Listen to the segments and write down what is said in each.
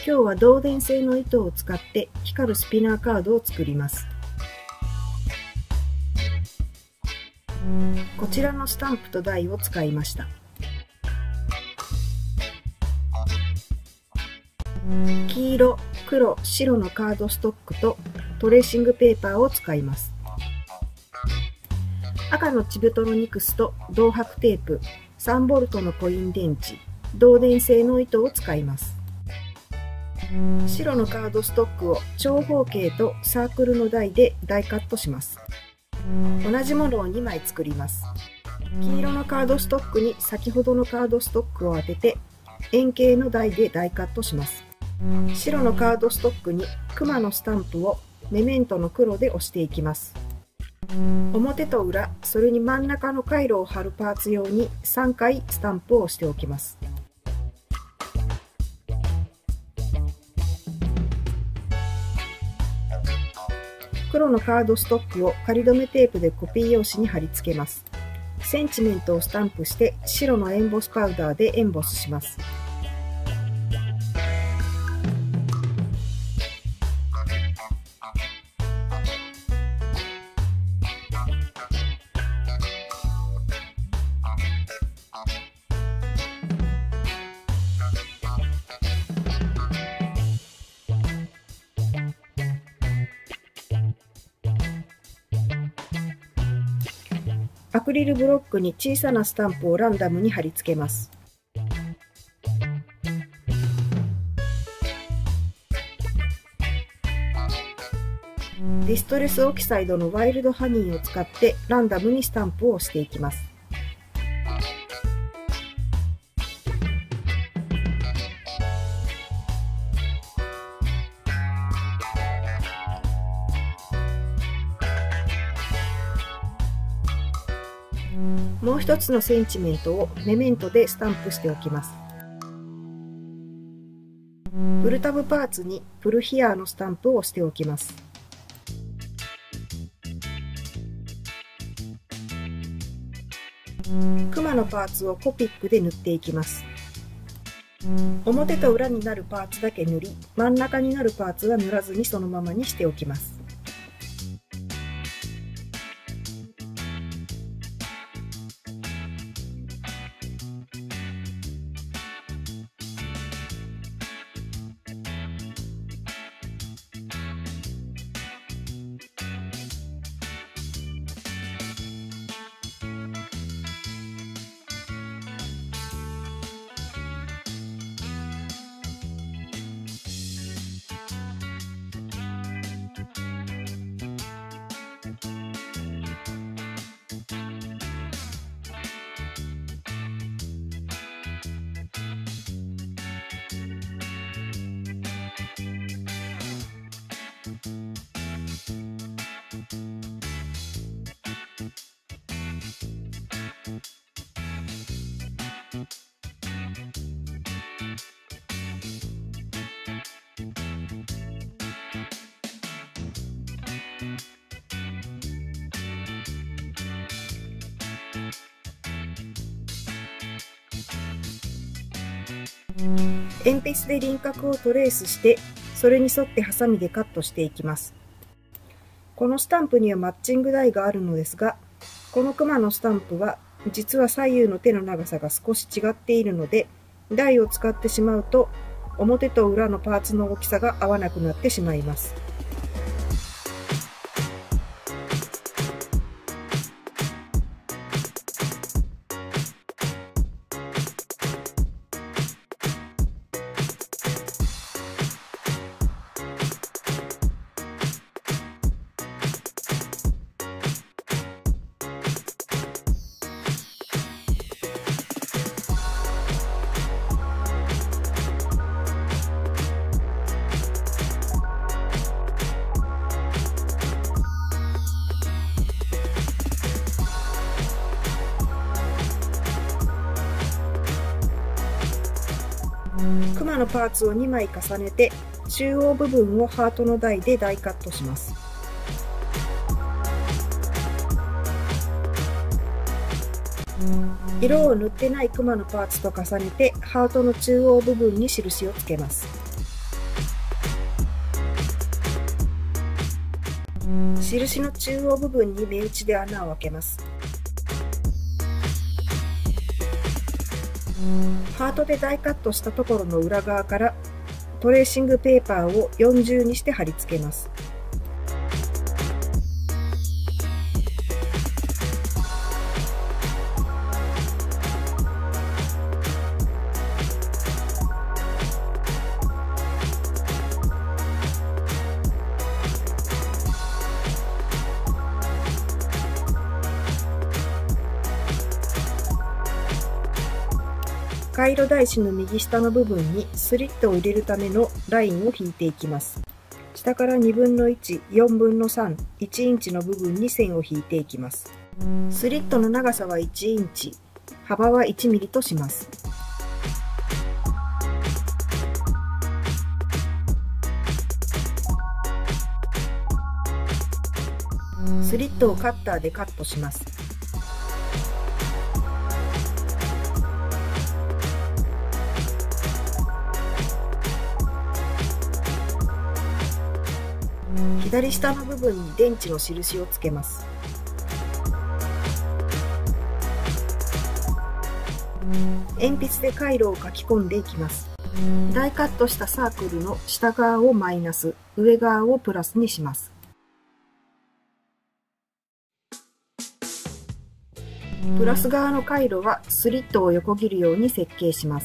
今日は導電性の糸を使って光るスピナーカードを作ります。こちらのスタンプと台を使いました。黄色、黒、白のカードストックとトレーシングペーパーを使います。赤のチブトロニクスと銅箔テープ、3V のコイン電池、導電性の糸を使います。白のカードストックを長方形とサークルの台で台カットします。同じものを2枚作ります。黄色のカードストックに先ほどのカードストックを当てて円形の台で台カットします。白のカードストックにクマのスタンプをメメントの黒で押していきます。表と裏、それに真ん中の回路を貼るパーツ用に3回スタンプを押しておきます。黒のカードストックを仮止めテープでコピー用紙に貼り付けます。センチメントをスタンプして白のエンボスパウダーでエンボスします。アクリルブロックに小さなスタンプをランダムに貼り付けます。ディストレスオキサイドのワイルドハニーを使ってランダムにスタンプを押していきます。もう一つのセンチメントをメメントでスタンプしておきます。プルタブパーツにプルヒアーのスタンプを押しておきます。クマのパーツをコピックで塗っていきます。表と裏になるパーツだけ塗り、真ん中になるパーツは塗らずにそのままにしておきます。鉛筆で輪郭をトレースして、それに沿ってハサミでカットしていきます。このスタンプにはマッチング台があるのですが、このクマのスタンプは実は左右の手の長さが少し違っているので、台を使ってしまうと表と裏のパーツの大きさが合わなくなってしまいます。クマのパーツを2枚重ねて中央部分をハートの台で台カットします。色を塗ってないクマのパーツと重ねてハートの中央部分に印をつけます。 印の中央部分に目打ちで穴を開けます。ハートで大カットしたところの裏側からトレーシングペーパーを40にして貼り付けます。回路台紙の右下の部分にスリットを入れるためのラインを引いていきます。下から1/2、4分の3、1インチの部分に線を引いていきます。スリットの長さは1インチ、幅は1ミリとします。スリットをカッターでカットします。左下の部分に電池の印をつけます。鉛筆で回路を書き込んでいきます。大カットしたサークルの下側をマイナス、上側をプラスにします。プラス側の回路はスリットを横切るように設計します。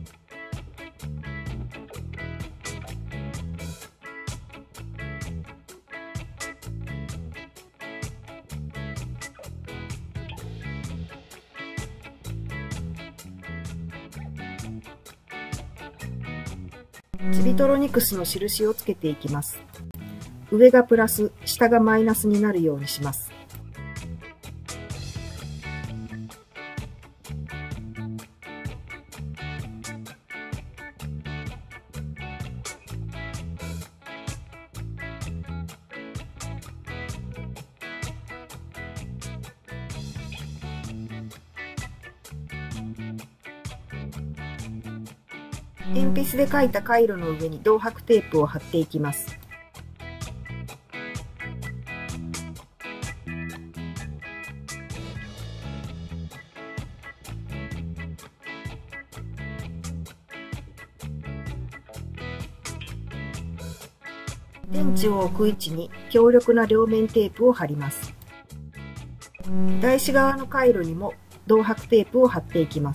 チビトロニクスの印をつけていきます。上がプラス、下がマイナスになるようにします。鉛筆で書いた回路の上に銅箔テープを貼っていきます。電池を置く位置に強力な両面テープを貼ります。台紙側の回路にも銅箔テープを貼っていきます。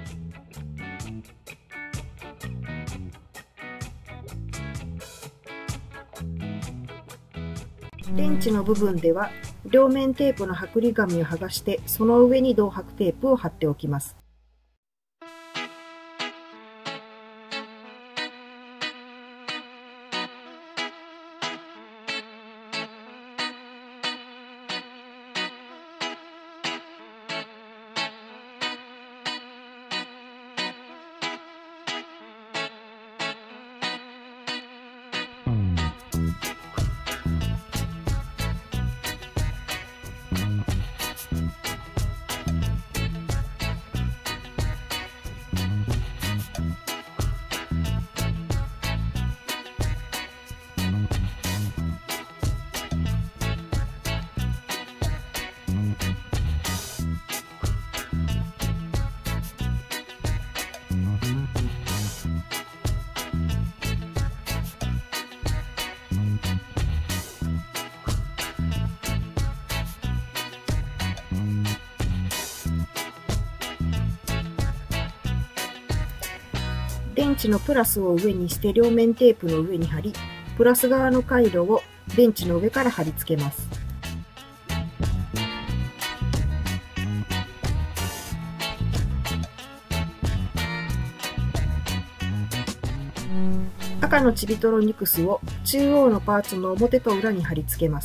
電池の部分では両面テープの剥離紙を剥がしてその上に銅箔テープを貼っておきます。電池のプラスを上にして両面テープの上に貼り、プラス側の回路を電池の上から貼り付けます。赤のチビトロニクスを中央のパーツの表と裏に貼り付けます。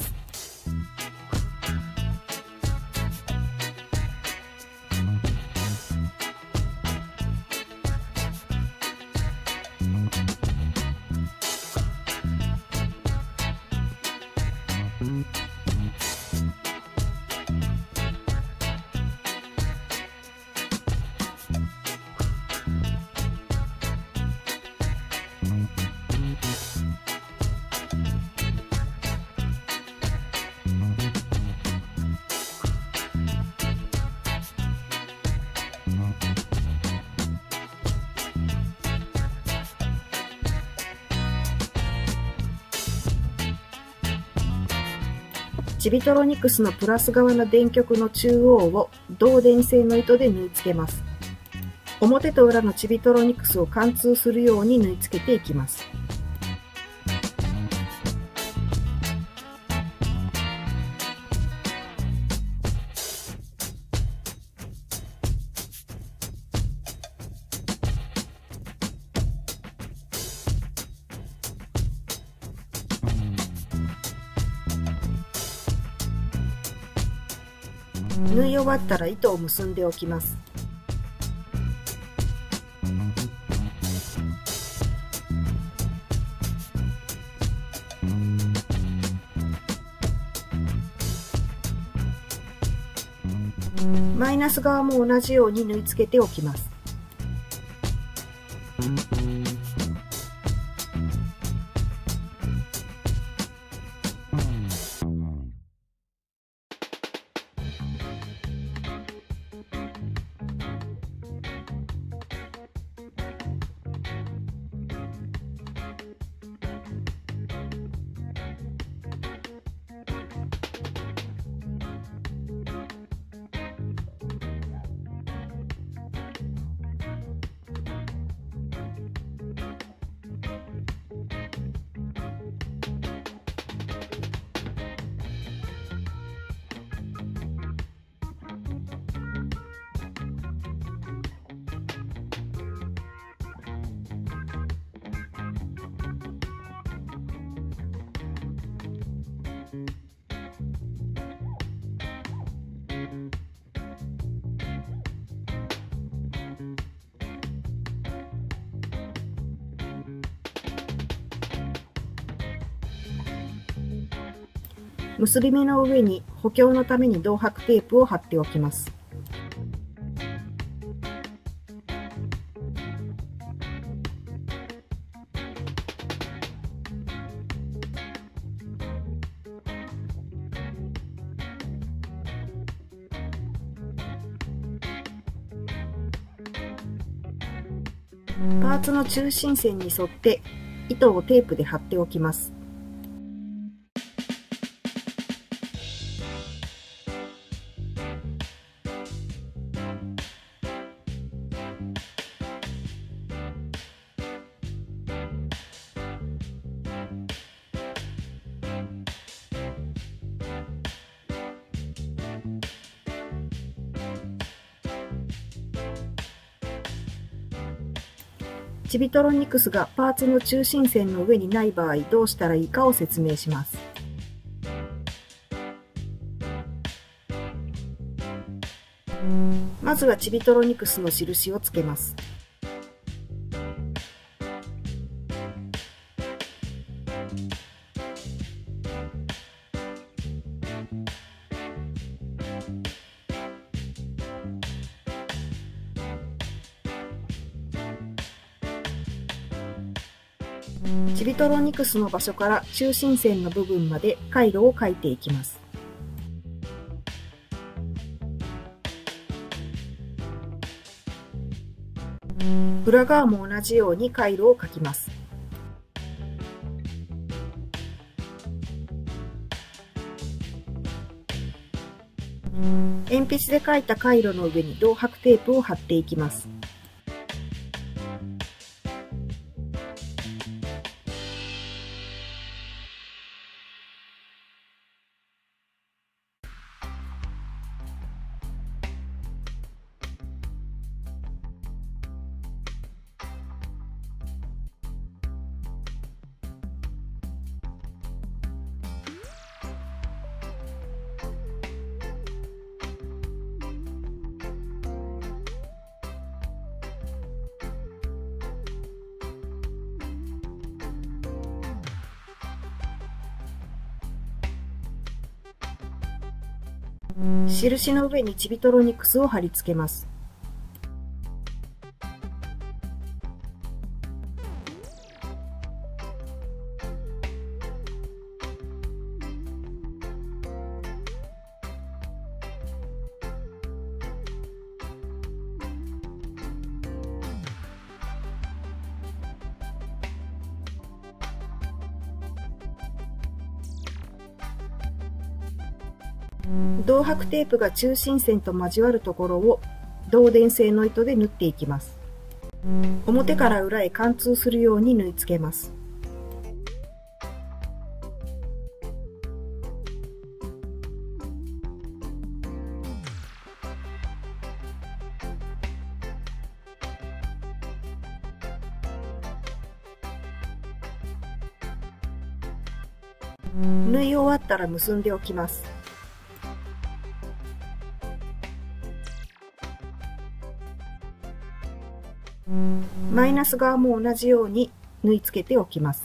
チビトロニクスのプラス側の電極の中央を導電性の糸で縫い付けます。表と裏のチビトロニクスを貫通するように縫い付けていきます。縫い終わったら糸を結んでおきます。マイナス側も同じように縫い付けておきます。結び目の上に補強のために銅箔テープを貼っておきます。パーツの中心線に沿って糸をテープで貼っておきます。チビトロニクスがパーツの中心線の上にない場合どうしたらいいかを説明します。まずはチビトロニクスの印をつけます。チビトロニクスの場所から中心線の部分まで回路を書いていきます。裏側も同じように回路を書きます。鉛筆で書いた回路の上に銅箔テープを貼っていきます。印の上にチビトロニクスを貼り付けます。 銅箔テープが中心線と交わるところを導電性の糸で縫っていきます。表から裏へ貫通するように縫い付けます。縫い終わったら結んでおきます。マイナス側も同じように縫い付けておきます。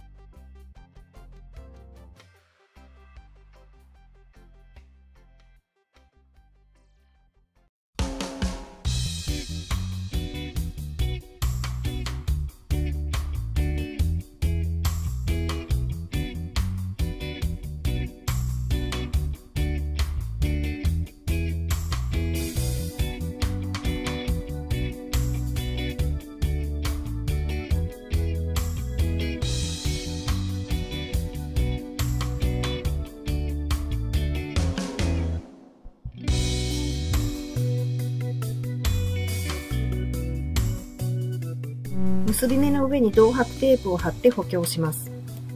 結び目の上に銅箔テープを貼って補強します。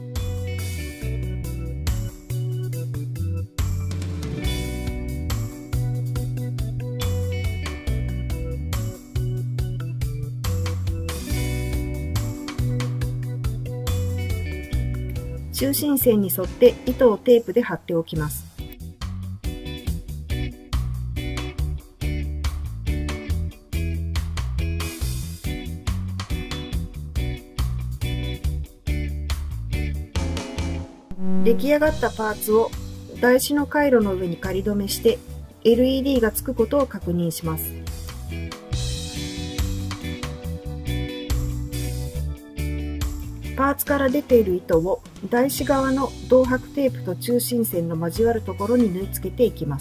中心線に沿って糸をテープで貼っておきます。出来上がったパーツを台紙の回路の上に仮止めして LED がつくことを確認します。パーツから出ている糸を台紙側の銅箔テープと中心線の交わるところに縫い付けていきます。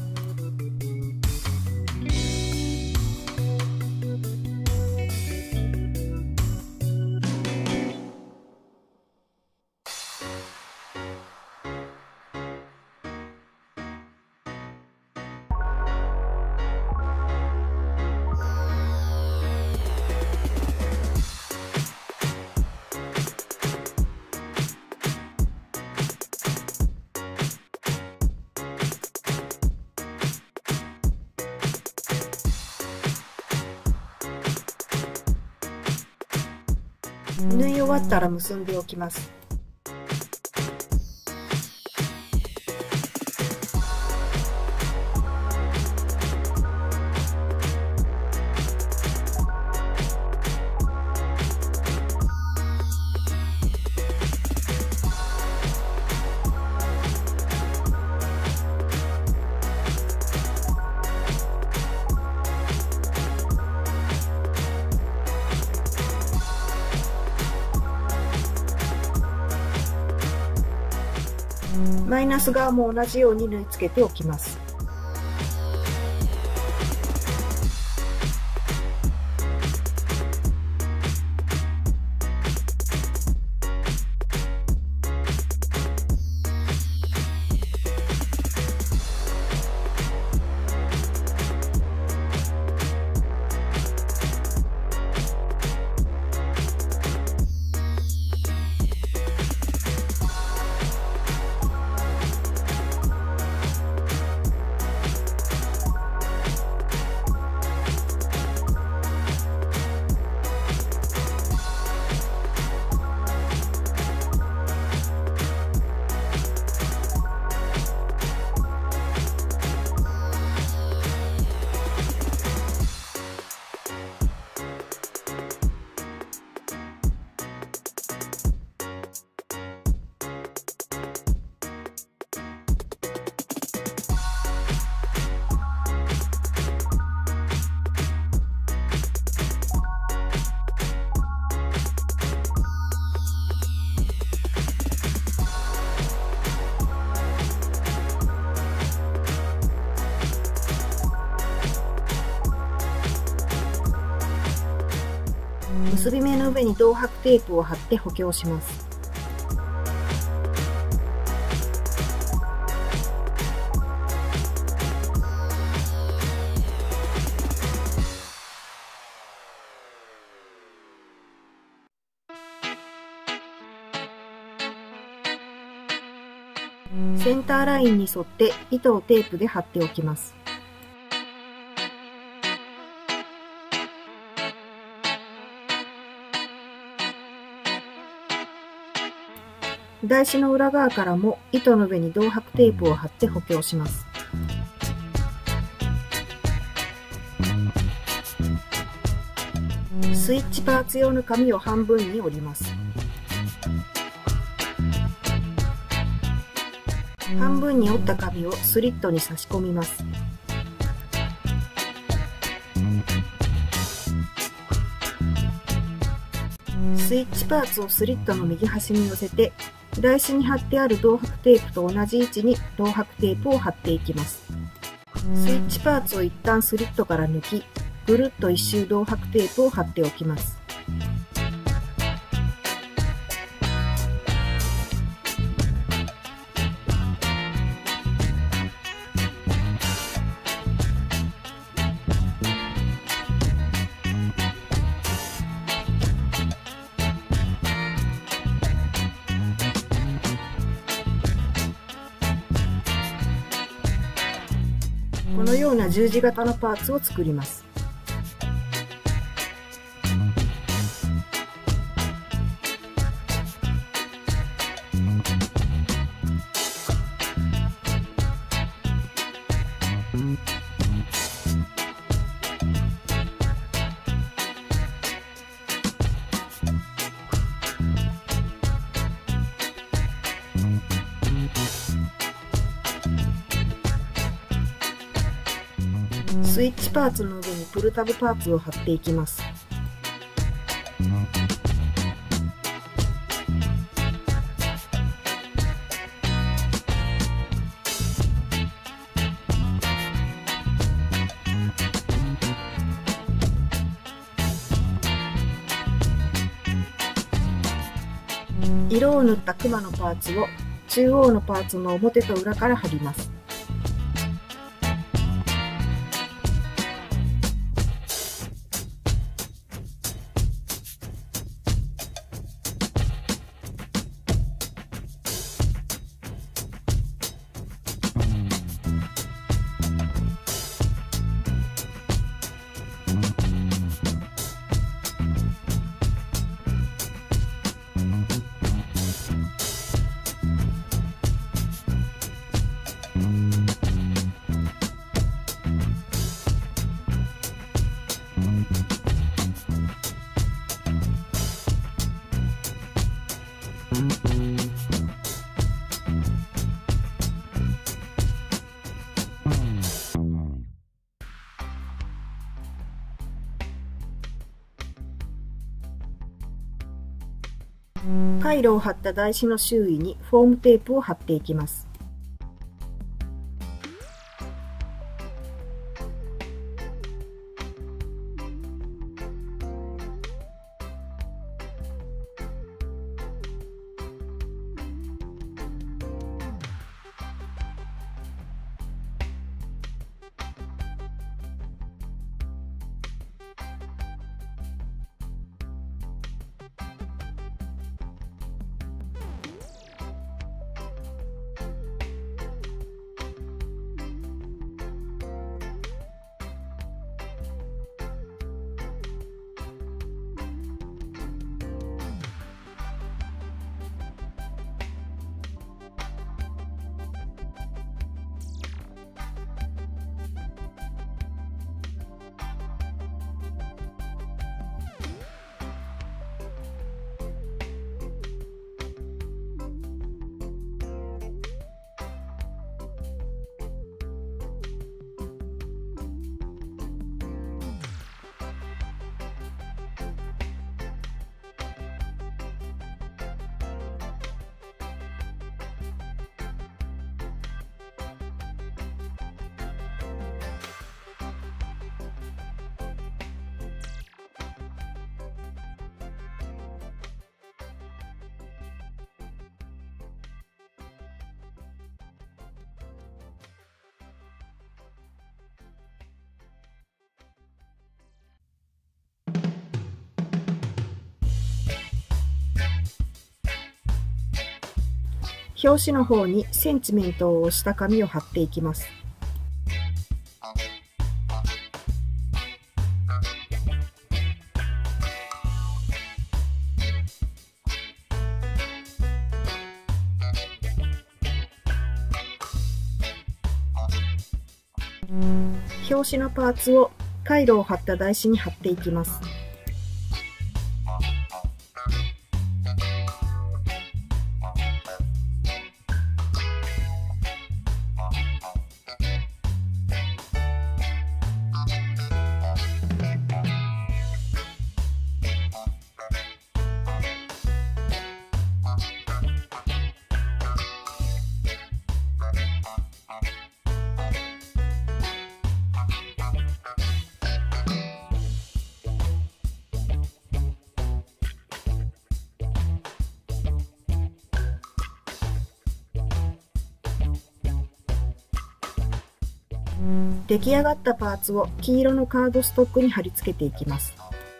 縫い終わったら結んでおきます。マイナス側も同じように縫い付けておきます。結び目の上に銅箔テープを貼って補強します。 センターラインに沿って糸をテープで貼っておきます。台紙の裏側からも糸の上に銅箔テープを貼って補強します。スイッチパーツ用の紙を半分に折ります。半分に折った紙をスリットに差し込みます。スイッチパーツをスリットの右端に寄せて、台紙に貼ってある銅箔テープと同じ位置に銅箔テープを貼っていきます。スイッチパーツを一旦スリットから抜き、ぐるっと一周銅箔テープを貼っておきます。このような十字型のパーツを作ります。スイッチパーツの上にプルタブパーツを貼っていきます。色を塗ったクマのパーツを中央のパーツの表と裏から貼ります。回路を貼った台紙の周囲にフォームテープを貼っていきます。 表紙の方にセンチメントを押した紙を貼っていきます。表紙のパーツを回路を貼った台紙に貼っていきます。出来上がったパーツを黄色のカードストックに貼り付けていきます。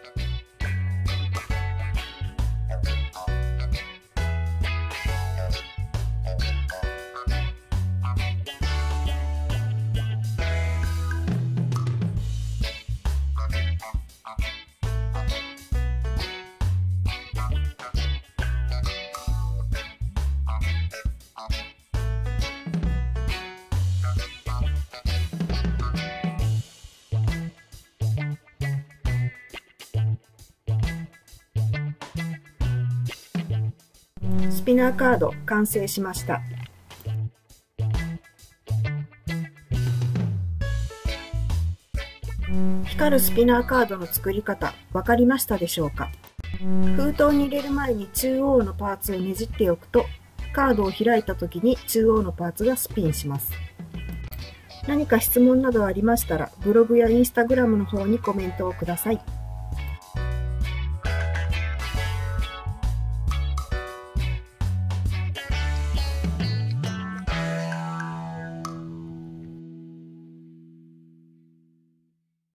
スピナーカード完成しました。光るスピナーカードの作り方分かりましたでしょうか？封筒に入れる前に中央のパーツをねじっておくと、カードを開いた時に中央のパーツがスピンします。何か質問などありましたらブログやインスタグラムの方にコメントをください。